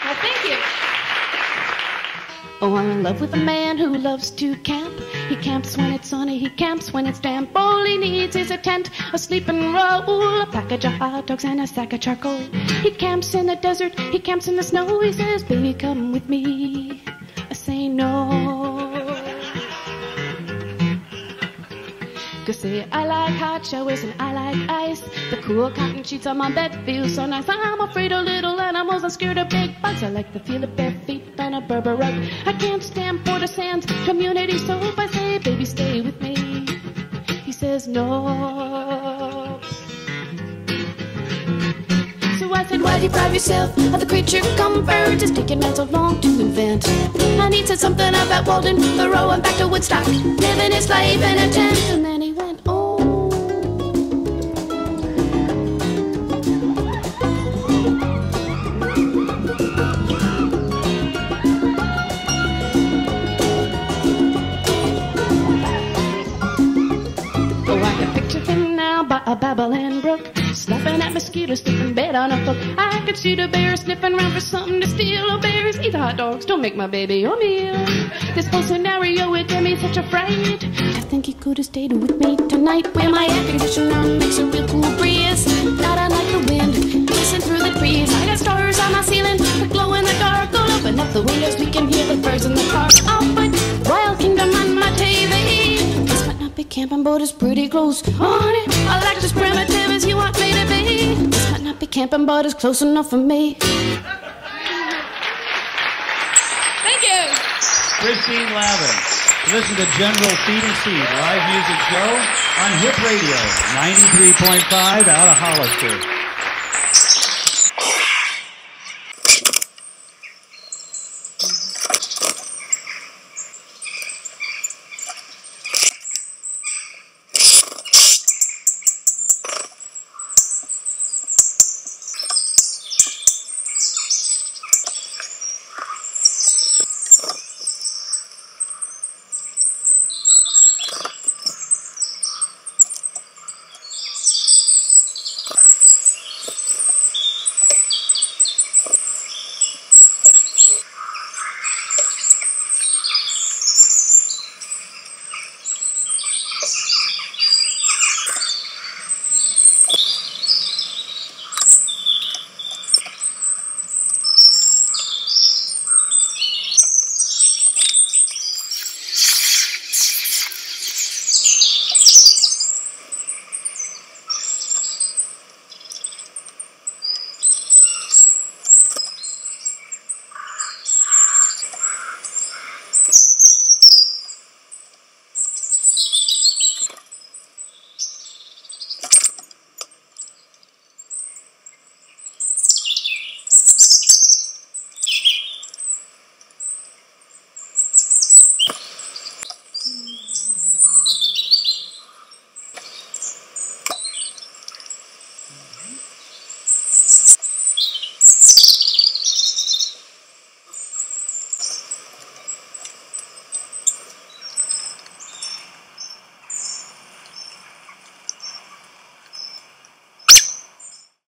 Well, thank you. Oh, I'm in love with a man who loves to camp. He camps when it's sunny, he camps when it's damp. All he needs is a tent, a sleeping roll, a package of hot dogs and a sack of charcoal. He camps in the desert, he camps in the snow. He says, baby, come with me. I say no. 'Cause say I like hot showers and I like ice. The cool cotton sheets on my bed feel so nice. I'm afraid of little animals, I'm scared of big bugs. I like the feel of bare feet on a Berber rug. I can't stand Porter Sands community soap. I say, baby, stay with me. He says no. So I said, why deprive yourself of the creature comfort? Just taking man so long to invent. And he said something about Walden, Thoreau, and back to Woodstock, living his life in a tent. And then he went, oh. Oh, I can picture him now by a babbling brook, snuffing at mosquitoes, sniffing bed on a hook. I could see the bear sniffing around for something to steal. Oh, bears, eat the hot dogs, don't make my baby your meal. This whole scenario, it gave me such a fright. I think he could have stayed with me tonight, where my air conditioner makes a real cool breeze. Not unlike the wind, listen through the trees. I got stars on my ceiling that glow in the dark. All open up the windows, we can hear the birds in the park. I'll put Wild Kingdom on my TV. This might not be camping, but it's pretty close on it. I like as primitive as you want me to be. This might not be camping, but it's close enough for me. Thank you. Christine Lavin. Listen to General Feed and Seed live music show on Hip Radio 93.5 out of Hollister.